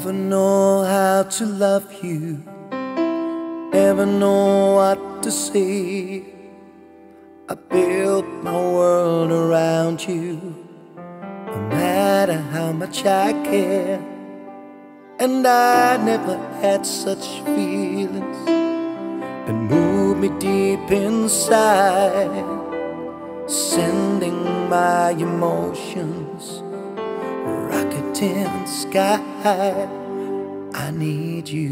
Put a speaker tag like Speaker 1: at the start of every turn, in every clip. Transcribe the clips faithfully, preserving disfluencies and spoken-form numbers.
Speaker 1: never know how to love you, never know what to say. I built my world around you, no matter how much I care. And I never had such feelings that moved me deep inside, sending my emotions rocketing in the sky. I need you.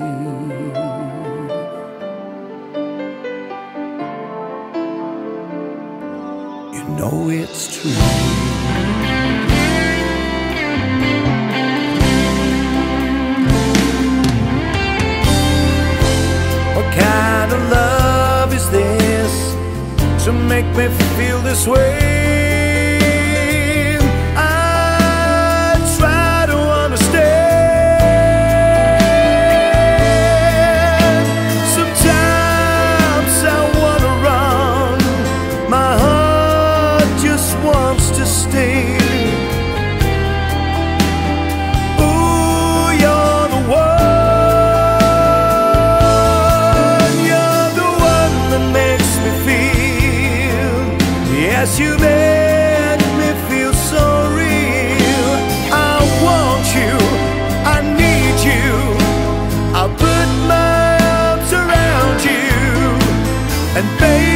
Speaker 1: You know it's true. What kind of love is this to make me feel this way? I try to understand. Sometimes I wanna run, my heart just wants to stay. Yes, you make me feel so real. I want you, I need you. I'll put my arms around you, and baby,